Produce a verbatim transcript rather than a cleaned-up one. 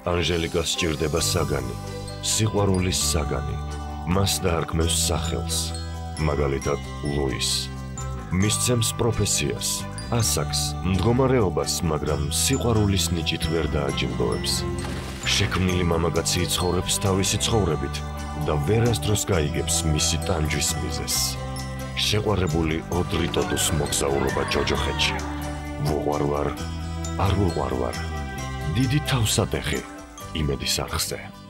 ანჟელიკას სჭირდება საგანი, სიყვარულის საგანი. მას დაარქმევს სახელს, მაგალითად ლუის. მისცემს პროფესიას, ასაკს, მდგომარეობას, მაგრამ სიყვარულის ნიჭით ვერ დააჯილდოებს. შექმნილი მამაკაცი იცხოვრებს თავისი ცხოვრებით და ვერასდროს გაიგებს მისი ტანჯვის მიზეზს. შეყვარებული ოდრი ტოტუს მოგზაურობა ჯოჯოხეთში. ვუყვარვარ, არ ვუყვარვარ. დიდი თავსატეხი იმედის არხზე.